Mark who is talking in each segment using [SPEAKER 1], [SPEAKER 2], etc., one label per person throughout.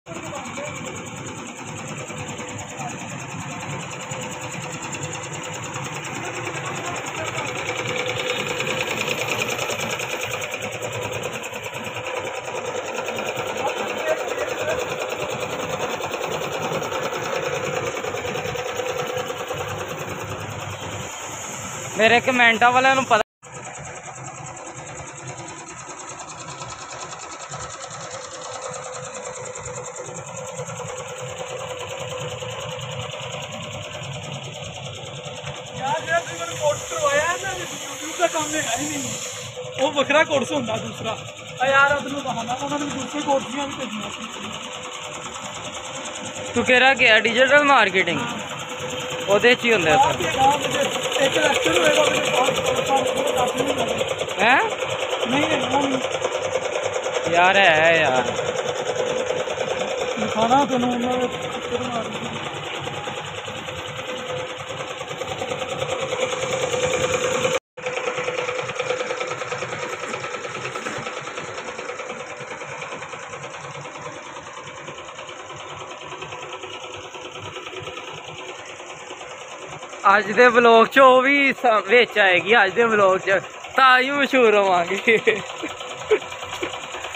[SPEAKER 1] मेरे कमेंटा वाले पता
[SPEAKER 2] वो वखरा कोर्स होंदा दूसरा यार उधर बहाना उन्होंने दूसरे कोर्सियां भी भेजियां।
[SPEAKER 1] तू कह रहा क्या डिजिटल मार्केटिंग ओदे च ही होंदा है यार है यार
[SPEAKER 2] दिखाना तेन
[SPEAKER 1] अज दे ब्लॉग च वो भी बिच आएगी। अज दे ब्लॉग च तां ही मशहूर होवांगे।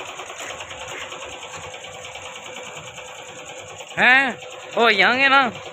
[SPEAKER 1] हैं हो जाएंगे ना।